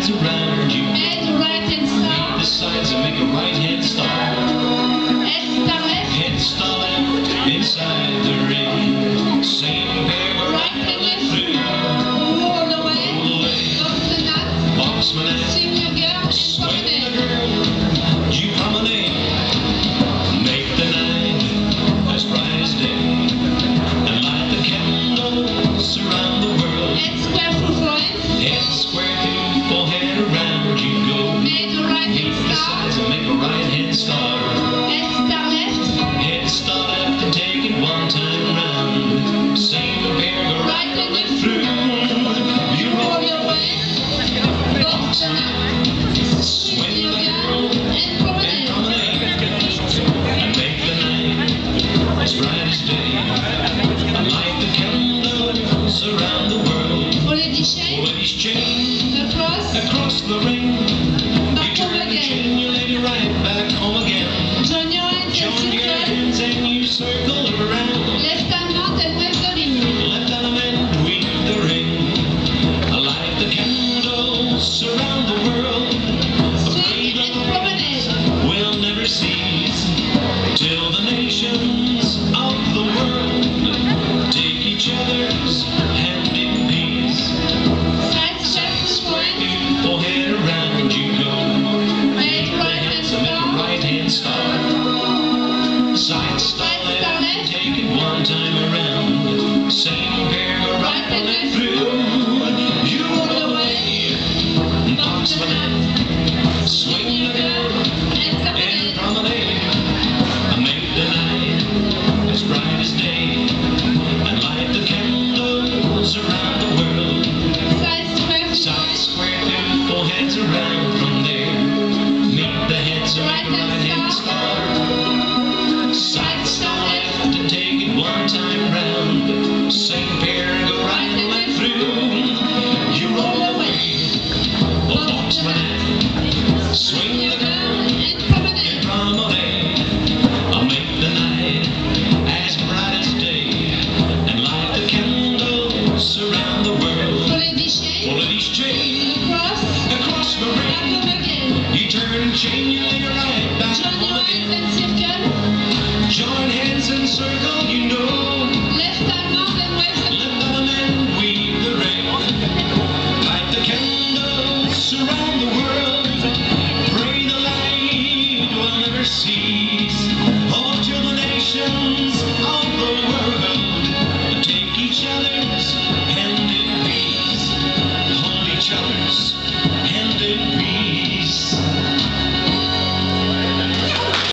sides around you. Head right and star. The sides and make a right hand star. Head star left. Head star left inside the ring. Same pair Right and left. through. Roll away. Roll away. Boxmanat. Boxmanat. Swing your girl and Swing the promenade. girl. You promenade. Make the night as bright as day. And light the candles around the world. Head square for Florence. Head square to forehead around you go. Head right Meet and the star. sides and make a right hand star. Head star left. Head star left and take it one time round. Same pair go right and left through. You Roll roll your way. Boxmanat. swing Your the girl girl and and promenade. promenade. And make the night as bright as day. And light the candles around the world. Pour les déchets. Pull these chains Across. across the ring.